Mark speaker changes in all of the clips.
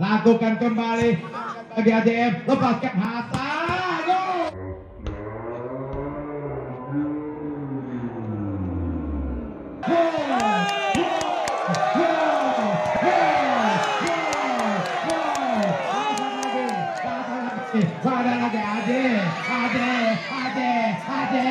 Speaker 1: lakukan kembali bagi AJM, lepaskan Hasan. Pada lagi Ade.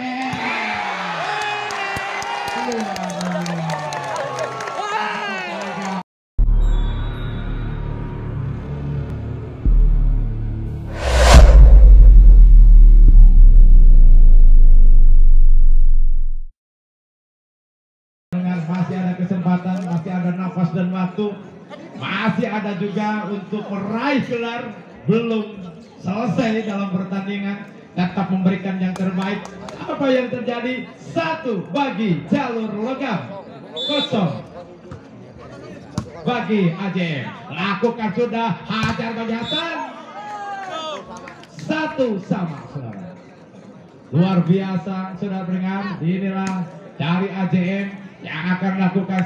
Speaker 1: Masih ada kesempatan, masih ada nafas dan waktu, masih ada juga untuk meraih gelar. Belum selesai dalam pertandingan, tetap memberikan yang terbaik. Apa yang terjadi? 1 bagi jalur logam, 0 bagi AJM. Lakukan sudah, hajar bagi Hasan. 1 sama, saudara. Luar biasa, sudah beringat. Inilah dari AJM yang akan melakukan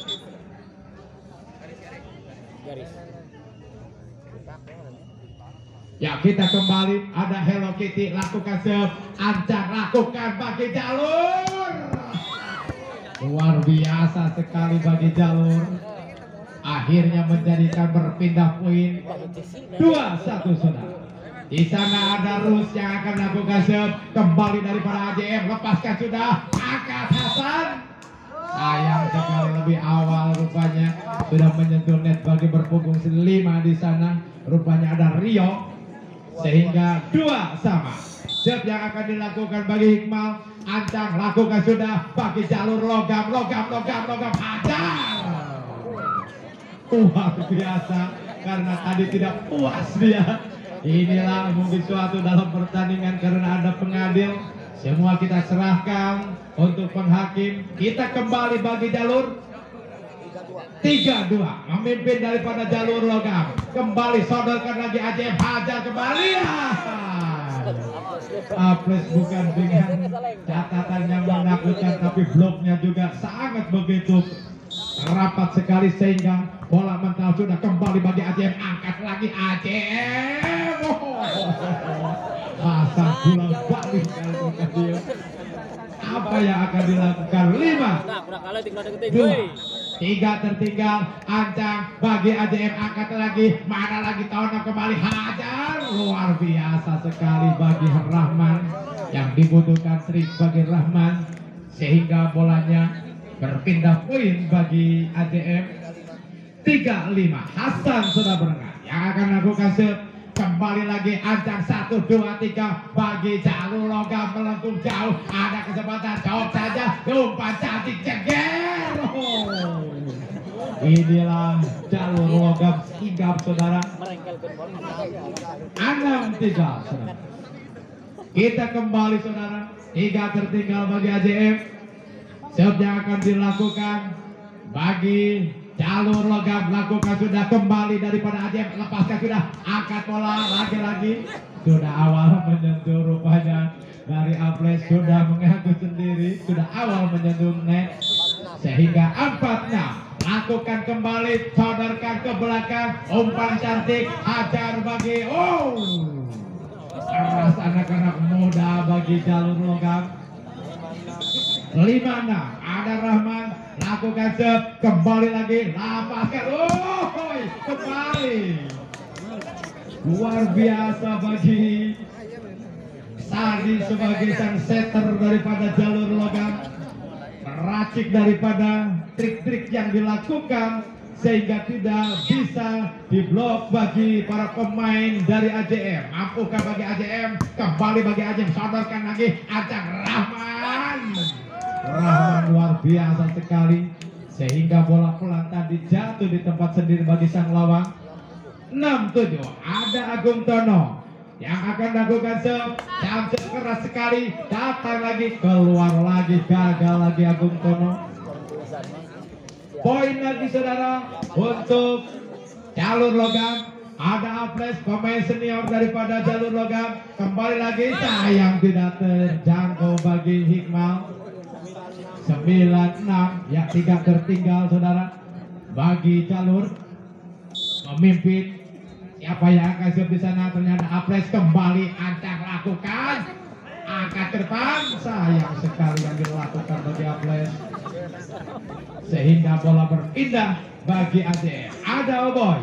Speaker 1: ya, kita kembali, ada Hello Kitty, lakukan ancang, lakukan bagi jalur. Luar biasa sekali bagi jalur. Akhirnya menjadikan berpindah poin 2-1 saudara. Di sana ada Rus yang akan melakukan kembali daripada AJM, lepaskan sudah, angkat Hasan. Sayang sekali lebih awal rupanya sudah menyentuh net bagi berpunggung 5 di sana. Rupanya ada Rio. Sehingga 2 sama. Serve yang akan dilakukan bagi Hikmal, ancang, lakukan sudah bagi jalur logam, hajar. Luar biasa, karena tadi tidak puas dia. Inilah mungkin suatu dalam pertandingan karena ada pengadil. Semua kita serahkan untuk penghakim. Kita kembali bagi jalur 3-2, memimpin daripada jalur logam. Kembali sodorkan lagi AJM, hajar kembali. Aples bukan dengan catatan yang menakutkan, tapi bloknya juga sangat begitu rapat sekali sehingga bola mental sudah kembali bagi AJM. Angkat lagi AJM. Masa pulang balik kali. Apa yang akan dilakukan? 5, 2, 3 tertinggal, ancang bagi AJM, angkat lagi, mana lagi Tono kembali, hajar. Luar biasa sekali bagi Rahman, yang dibutuhkan trik bagi Rahman sehingga bolanya berpindah poin bagi AJM. 3-5, Hasan sudah berangkat yang akan melakukan kembali lagi, ancang 1, 2, 3 bagi jalur logam, melengkung jauh, ada kesempatan, jawab saja, umpan cantik, ceger. Inilah jalur logam sigap saudara. 6-3 saudara. Kita kembali saudara, 3 tertinggal bagi AJM. Serve yang akan dilakukan bagi jalur logam, lakukan sudah kembali daripada AJM, lepaskan sudah, angkat bola lagi-lagi. Sudah awal menyentuh rupanya dari Aples, sudah mengaku sendiri, sudah awal menyentuh net sehingga 4-6. Lakukan kembali, sodorkan ke belakang, umpan cantik, hajar bagi keras anak-anak muda bagi jalur logam. 5-6, ada Rahman, lakukan serve, kembali lagi, lapaskan, kembali. Luar biasa bagi Sadi sebagai sang setter daripada jalur logam. Meracik daripada trik-trik yang dilakukan sehingga tidak bisa diblok bagi para pemain dari AJM. Mampukah bagi AJM? Kembali bagi AJM, sodorkan lagi, ancang Rahman. Rahman luar biasa sekali sehingga bola pelan tadi jatuh di tempat sendiri bagi sang lawan. 6-7, ada Agung Tono yang akan melakukan serve, keras sekali, datang lagi, keluar lagi, gagal lagi Agung Tono. Poin lagi saudara untuk jalur logam. Ada Aples, pemain senior daripada jalur logam, kembali lagi, sayang tidak terjangkau bagi Hikmal. 9-6, ya 3 tertinggal saudara bagi jalur. memimpin. Siapa yang akan siap di sana? Ternyata Apres kembali Ancang lakukan angkat ke depan. Sayang sekali yang dilakukan bagi Apres, sehingga bola berpindah bagi AJM. Ada Oboy.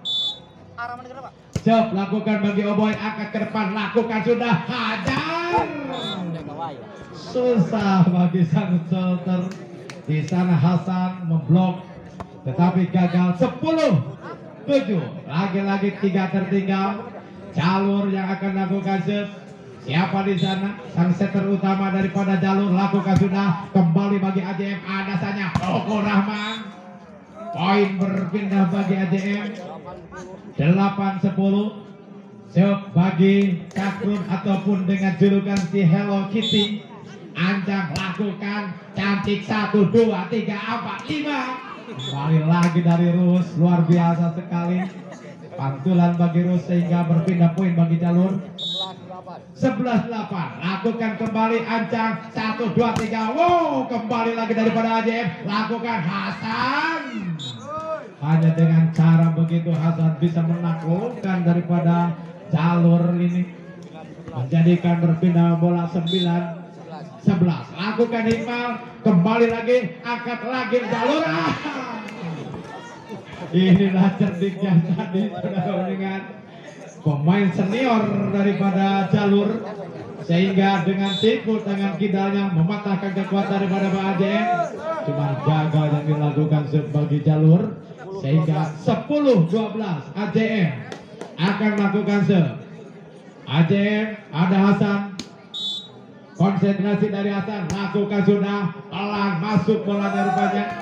Speaker 1: Siap lakukan bagi Oboy, angkat ke depan, lakukan sudah, hajar. Susah bagi sang shelter. Di sana Hasan memblok, tetapi gagal. 10-7. Lagi-lagi 3 tertinggal. Jalur yang akan lakukan set. Siapa di sana? Sang setter utama daripada Jalur lakukan sudah. Kembali bagi AJM. Ada saja Oko Rahman. Poin berpindah bagi AJM. 8-10. Siap bagi Cakrun ataupun dengan julukan si Hello Kitty. Ancang lakukan cantik 1, 2, 3, 4, 5. Kembali lagi dari Rus, luar biasa sekali. Pantulan bagi Rus sehingga berpindah poin bagi Jalur. 11-8. Lakukan kembali Ancang 1, 2, 3. Wow, kembali lagi daripada AJM. Lakukan Hasan. Hanya dengan cara begitu Hasan bisa menaklukkan daripada Jalur ini, menjadikan berpindah bola 9-11. Lakukan Iqbal, kembali lagi, angkat lagi Jalur. Inilah cerdiknya tadi dengan pemain senior daripada Jalur, sehingga dengan tipu tangan kidalnya mematahkan kekuatan daripada AJM. Cuma gagal yang dilakukan sebagai Jalur, sehingga 10-12 AJM akan melakukan serve. AJM ada Hasan. Konsentrasi dari Hasan, lakukan sudah, pelan masuk bola daripada,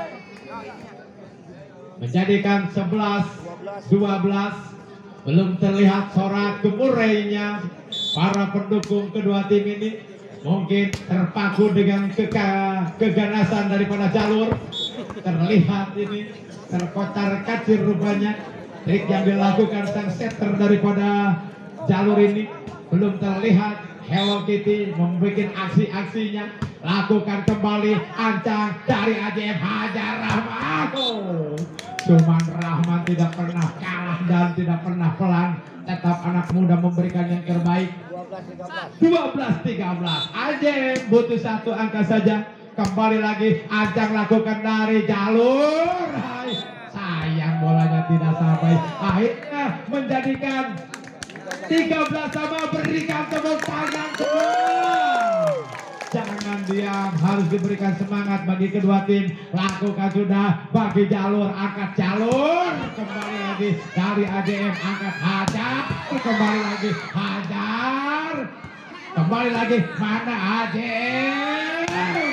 Speaker 1: menjadikan 11-12. Belum terlihat sorak gemurainya para pendukung kedua tim ini. Mungkin terpaku dengan keganasan daripada Jalur. Terlihat ini terkocar kacir rupanya trik yang dilakukan sang setter daripada Jalur ini. Belum terlihat Hello Kitty membuat aksi-aksinya. Lakukan kembali Ancang dari AJM, hajar Rahman. Cuman Rahman tidak pernah kalah dan tidak pernah pelan. Tetap anak muda memberikan yang terbaik. 12-13. AJM butuh 1 angka saja. Kembali lagi Ancang lakukan dari Jalur. Sayang bolanya tidak sampai. Akhirnya menjadikan 13 sama, berikan tepuk tangan semua. Jangan diam, harus diberikan semangat bagi kedua tim. Lakukan sudah bagi Jalur, angkat Jalur. Kembali lagi dari AJM, angkat hajar. Kembali lagi hajar. Kembali lagi mana AJM.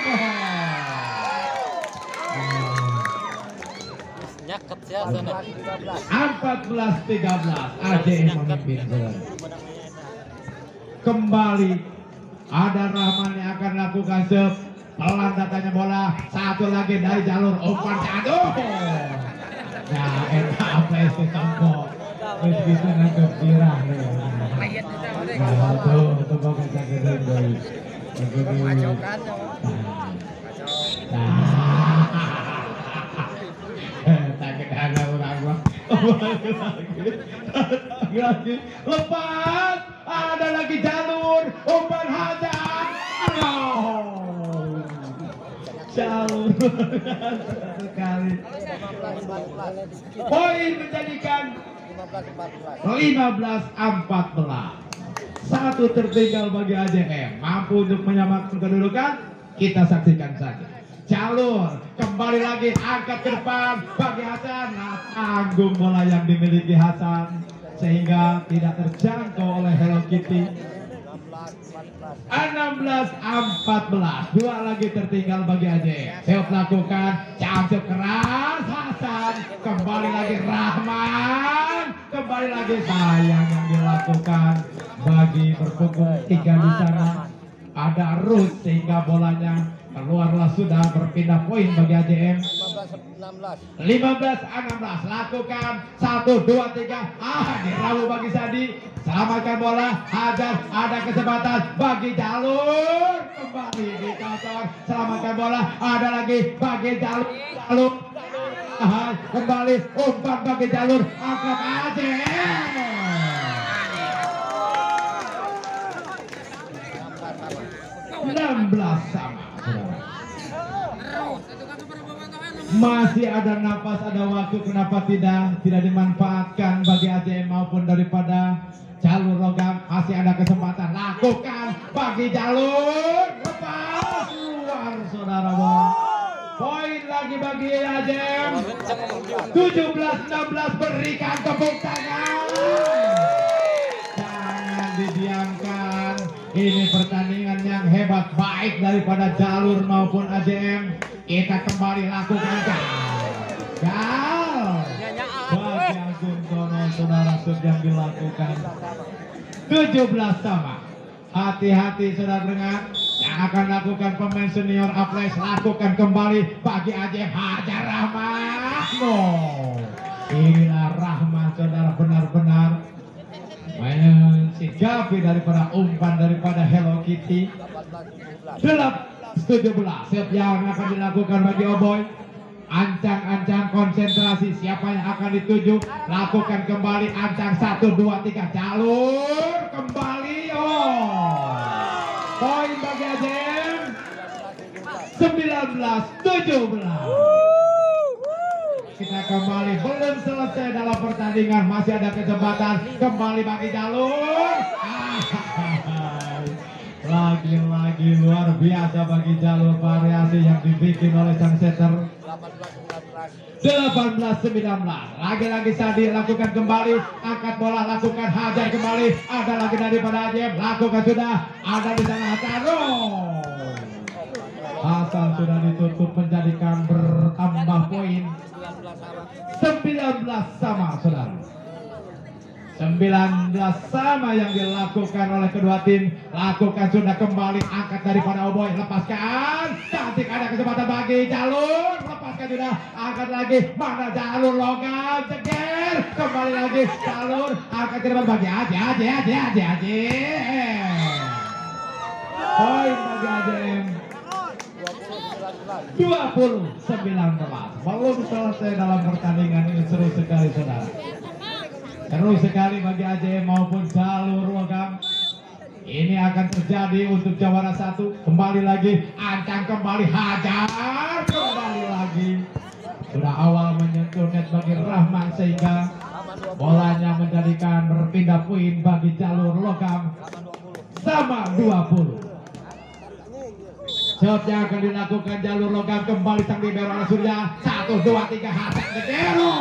Speaker 2: Nyaket ya sana.
Speaker 1: 14-13 AJM memimpin. Kembali ada Rahman yang akan lakukan serve. Pelan datanya bola. Satu lagi dari Jalur, umpan aduh. Ya enak apa itu tombol. Terus gitu nangkep birah nih. Tuh kok bisa gede boy. Lagi lepas, ada lagi Jalur, umpan hajar. Jalur sekali. Poin menjadikan 15-14. 1 tertinggal bagi AJM. Mampu untuk menyamakan kedudukan? Kita saksikan saja. Jalur kembali lagi, angkat ke depan bagi Hasan. Tanggung bola yang dimiliki Hasan sehingga tidak terjangkau oleh Hello Kitty. 16-14. 2 lagi tertinggal bagi AJM. Siap lakukan, campur keras Hasan. Kembali lagi Rahman. Kembali lagi, sayang yang dilakukan bagi berpukul 3 di sana. Ada Ruth sehingga bolanya keluarlah, sudah berpindah poin bagi AJM. 15-16. Lakukan 1, 2, 3. Dirawu bagi Sadi. Selamatkan bola. Ada kesempatan bagi Jalur. Kembali di kantor. Selamatkan bola. Ada lagi bagi Jalur. Ahai kembali umpan bagi jalur angkat AJM. 16 sama, saudara. Masih ada napas, ada waktu, kenapa tidak dimanfaatkan bagi AJM maupun daripada jalur logam. Masih ada kesempatan, lakukan bagi jalur, lepas luar, saudara. Poin lagi bagi AJM. 17-16, berikan tepuk tangan. Jangan didiamkan. Ini pertandingan yang hebat, baik daripada jalur maupun AJM. Kita kembali lakukan gal bagi Agung Tono, saudara, sudah dilakukan. 17 sama. Hati-hati saudara dengar yang akan lakukan pemain senior Aples. Lakukan kembali bagi AJM. Hajar Rahmat. Inilah Rahmat, saudara, benar-benar mensikapi daripada umpan daripada Hello Kitty. 17 siap yang akan dilakukan bagi Oboy. Ancang-ancang konsentrasi, siapa yang akan dituju, lakukan kembali. Ancang 1, 2, 3, jalur kembali. Poin bagi AJM. 19-17. Kita kembali, belum selesai dalam pertandingan, masih ada kesempatan kembali bagi jalur. Lagi-lagi luar biasa bagi jalur variasi yang dibikin oleh sang setter. 18-19. Lagi-lagi Sadi lakukan kembali, angkat bola, lakukan hajar kembali. Ada lagi daripada AJM, lakukan sudah. Ada di sana Hasan sudah ditutup, menjadikan bertambah poin. 19 sama, saudara. 19 sama yang dilakukan oleh kedua tim. Lakukan sudah kembali, angkat daripada Oboy, lepaskan. Cantik, ada kesempatan bagi jalur, lepaskan sudah, angkat lagi. Mana jalur logam, ceger. Kembali lagi jalur, angkat ke depan bagi AJ. Poin bagi AJM. 20-19. Belum selesai dalam pertandingan ini, seru sekali, saudara. Seru sekali bagi AJM maupun jalur logam. Ini akan terjadi untuk jawara 1. Kembali lagi, ancang kembali, hajar kembali lagi. Sudah awal menyentuh net bagi Rahman, sehingga bolanya menjadikan berpindah poin bagi jalur logam. Sama 20. Shot yang akan dilakukan jalur logam, kembali sang libero Surya. 1, 2, 3, Hasan libero.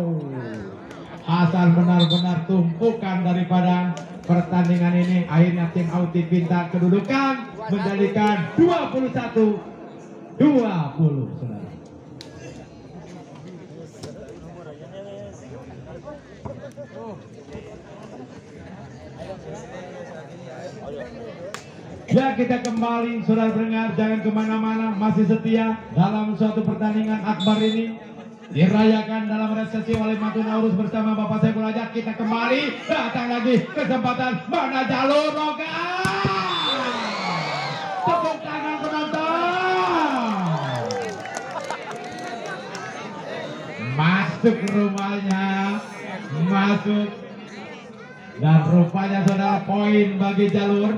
Speaker 1: Hasan benar-benar tumpukan daripada pertandingan ini. Akhirnya tim Auti pintar kedudukan, menjadikan 21-20, saudara. Ya, kita kembali, saudara pendengar, jangan kemana-mana, masih setia dalam suatu pertandingan akbar ini dirayakan dalam resepsi oleh Matuna Urus bersama Bapak Saiful Hajat. Kita kembali, datang lagi kesempatan, mana jalur logam. Tepuk tangan penonton. Masuk rumahnya, masuk, dan rupanya saudara poin bagi jalur.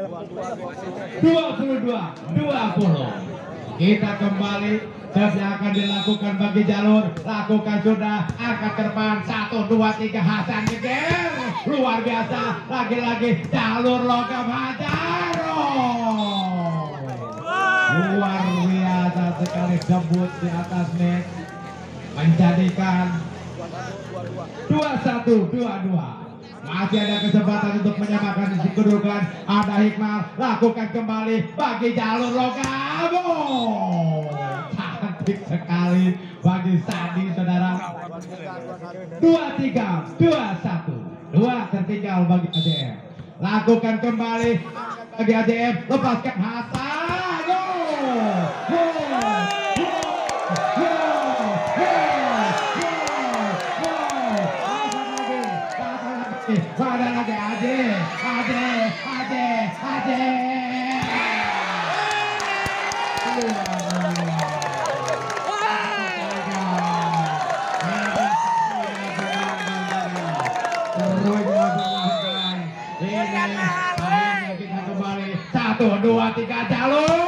Speaker 1: 22-20. Kita kembali, siapa yang akan dilakukan bagi jalur, lakukan sudah, angkat ke depan. 1, 2, 3, Hasan ngeger. Luar biasa, lagi-lagi jalur logam hajar. Luar biasa sekali, debut di atas net, menjadikan 21-22. Masih ada kesempatan untuk menyamakan kedudukan. Ada Hikmah, lakukan kembali bagi jalur logam. Cantik sekali bagi Sandi, saudara. 23-21. 2 tertinggal bagi AJM. Lakukan kembali bagi AJM, lepaskan Hasan. Pada lagi Ade. terus melakukan ini akhirnya kita kembali 1 2 3 jalur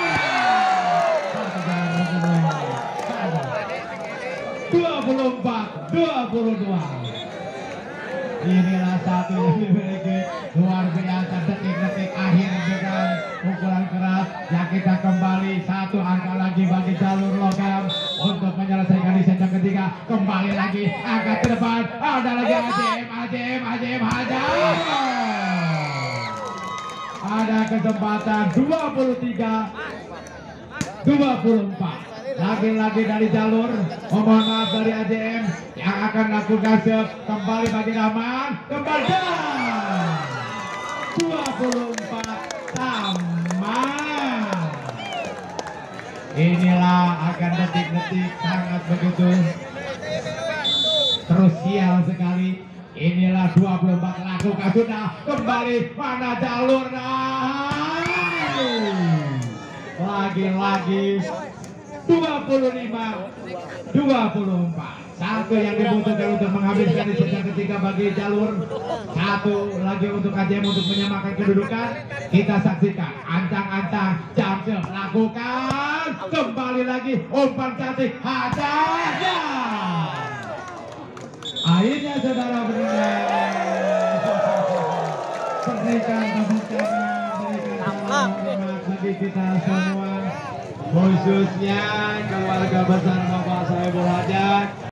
Speaker 1: 24-22. Inilah satu yang dimiliki luar biasa detik-detik akhir dengan pukulan keras yang kita kembali 1 angka lagi bagi jalur logam untuk menyelesaikan di set yang ketiga. Kembali lagi angkat ke depan, ada lagi AJM hajar. Ada kesempatan 23-24. Lagi-lagi dari jalur, mohon maaf dari AJM yang akan lakukan serve kembali bagi Rahman, kembali 24 sama. Inilah akan detik-detik sangat begitu krusial sekali. Inilah 24 lakukan sudah kembali mana jalur lagi-lagi 25-24. Satu yang dibutuhkan untuk menghabiskan di set yang ketiga bagi jalur. Satu lagi untuk AJM untuk menyamakan kedudukan. Kita saksikan ancang-ancang Jamsil lakukan kembali lagi umpan cantik hajar. Akhirnya saudara berikan tepuk tangan bagi kita semua, khususnya keluarga besar Bapak Saiful Hajat.